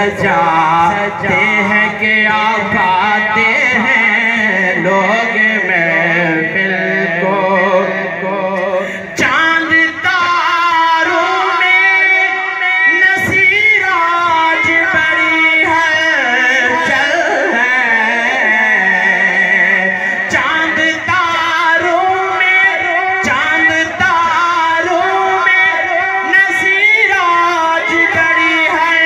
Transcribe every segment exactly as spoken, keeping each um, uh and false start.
सजाते हैं कि आप आते हैं लोग महफिल को। चांद तारों में नसीराज बड़ी हलचल है। चांद तारों में चांद तारों में नसीराज बड़ी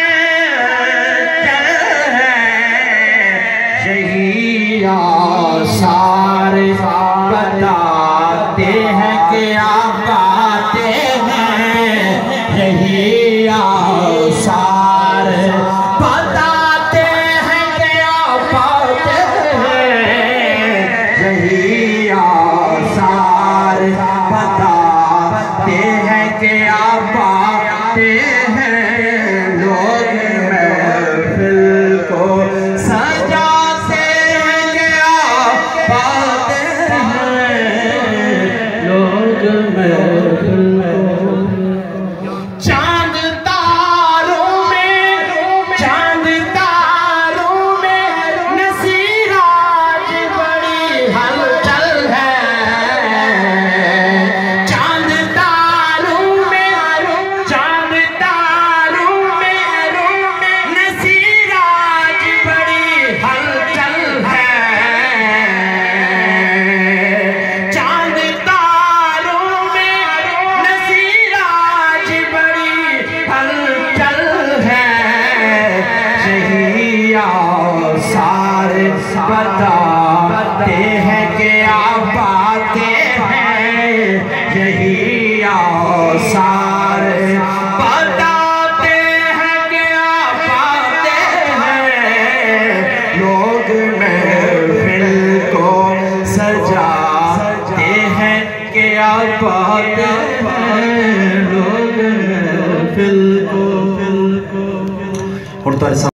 हलचल है। यही आसार बताते हैं कि आप आते हैं। यही आसार बताते हैं कि आप आते हैं। यही आसार बताते हैं कि आप आते हैं लोग महफिल को सजाते हैं कि आप आते हैं लोग महफिल को। चांद तारों में चांद तारों में नसीराज बड़ी हलचल है। चांद तारों में चांद तारों में नसीराज बड़ी हलचल है। चांद तारों में नसीराज बड़ी हलचल है। यही आसार बताते हैं कि आप आते हैं। यही आसार बताते हैं कि आप आते हैं लोग महफिल को सजाते हैं कि आप आते हैं लोग महफिल को।